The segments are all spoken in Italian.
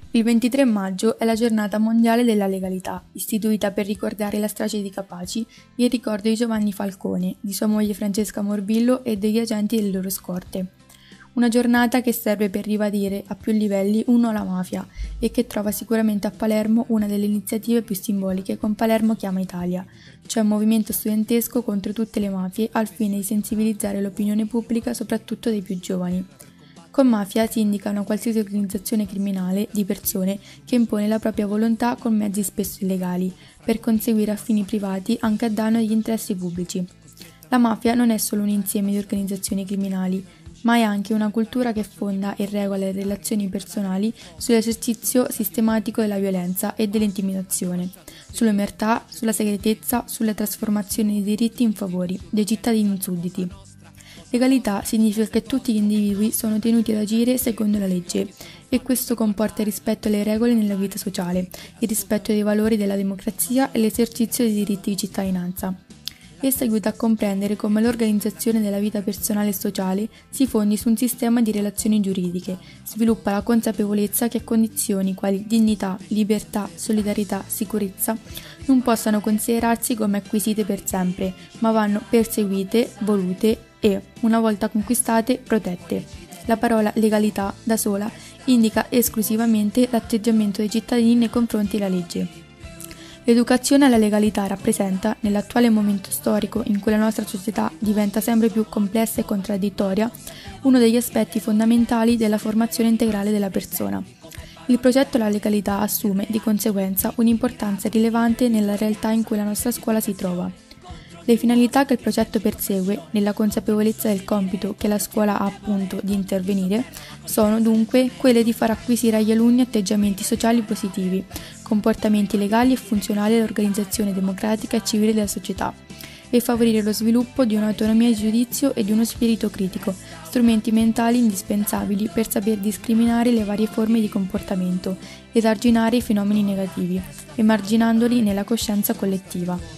Il 23 maggio è la giornata mondiale della legalità, istituita per ricordare la strage di Capaci e il ricordo di Giovanni Falcone, di sua moglie Francesca Morbillo e degli agenti delle loro scorte. Una giornata che serve per ribadire a più livelli un no alla mafia e che trova sicuramente a Palermo una delle iniziative più simboliche con Palermo Chiama Italia, cioè un movimento studentesco contro tutte le mafie al fine di sensibilizzare l'opinione pubblica soprattutto dei più giovani. Con mafia si indica una qualsiasi organizzazione criminale di persone che impone la propria volontà con mezzi spesso illegali, per conseguire a fini privati anche a danno degli interessi pubblici. La mafia non è solo un insieme di organizzazioni criminali, ma è anche una cultura che fonda e regola le relazioni personali sull'esercizio sistematico della violenza e dell'intimidazione, sull'omertà, sulla segretezza, sulla trasformazione dei diritti in favori dei cittadini in sudditi. Legalità significa che tutti gli individui sono tenuti ad agire secondo la legge e questo comporta il rispetto alle regole nella vita sociale, il rispetto dei valori della democrazia e l'esercizio dei diritti di cittadinanza. Essa aiuta a comprendere come l'organizzazione della vita personale e sociale si fondi su un sistema di relazioni giuridiche, sviluppa la consapevolezza che condizioni quali dignità, libertà, solidarietà, sicurezza non possano considerarsi come acquisite per sempre, ma vanno perseguite, volute e, una volta conquistate, protette. La parola legalità, da sola, indica esclusivamente l'atteggiamento dei cittadini nei confronti della legge. L'educazione alla legalità rappresenta, nell'attuale momento storico in cui la nostra società diventa sempre più complessa e contraddittoria, uno degli aspetti fondamentali della formazione integrale della persona. Il progetto alla legalità assume, di conseguenza, un'importanza rilevante nella realtà in cui la nostra scuola si trova. Le finalità che il progetto persegue, nella consapevolezza del compito che la scuola ha appunto di intervenire, sono dunque quelle di far acquisire agli alunni atteggiamenti sociali positivi, comportamenti legali e funzionali all'organizzazione democratica e civile della società, e favorire lo sviluppo di un'autonomia di giudizio e di uno spirito critico, strumenti mentali indispensabili per saper discriminare le varie forme di comportamento ed arginare i fenomeni negativi, emarginandoli nella coscienza collettiva.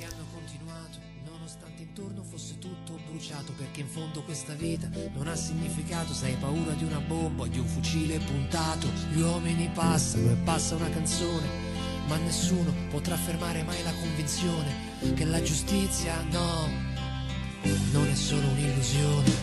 Perché in fondo questa vita non ha significato se hai paura di una bomba o di un fucile puntato. Gli uomini passano e passa una canzone, ma nessuno potrà fermare mai la convinzione che la giustizia no, non è solo un'illusione.